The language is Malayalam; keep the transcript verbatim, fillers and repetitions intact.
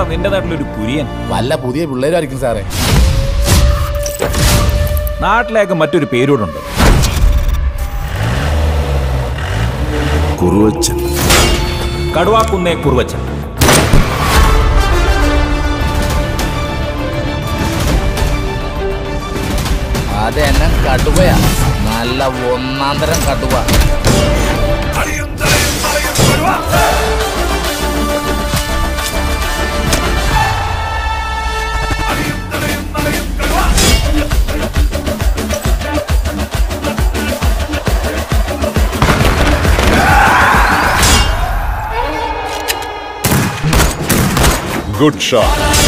ആരാടാ നിന്റെ നാട്ടിലൊരു കുര്യൻ? വല്ല പുതിയ പിള്ളേരായിരിക്കും സാറേ. നാട്ടിലേക്ക് മറ്റൊരു പേരോടുണ്ട്, കുറുവച്ചൻ. കടുവാക്കുന്നേ കുറുവച്ചൻ. അതെന്നെ കടുവയാ, നല്ല ഒന്നാം തരം കടുവ. Good shot.